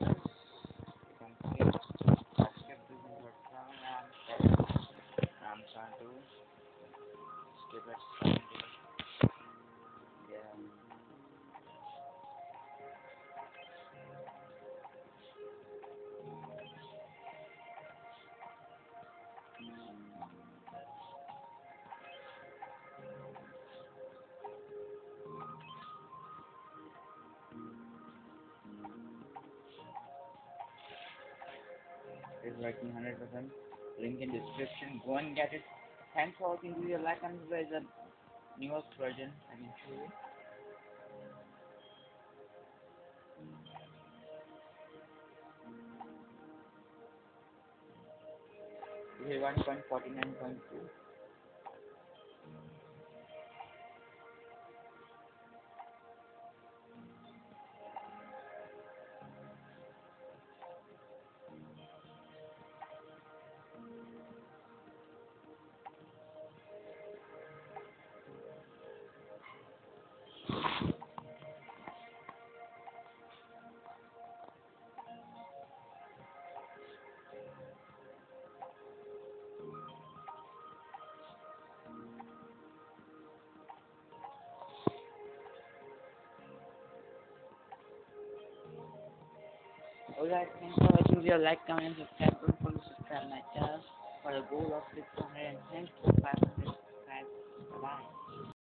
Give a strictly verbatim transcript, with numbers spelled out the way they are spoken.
can see subscribe to your channel and I'm trying to skip it someday. Yeah. It's working one hundred percent. Link in description. Go and get it. Thanks for watching video. Like and subscribe the newest version. I can show you. This is one point four nine point two. Alright, thanks for watching video. Like, comment, and subscribe. Don't forget to subscribe my channel for a goal of six hundred and ten to five hundred subscribers. Bye.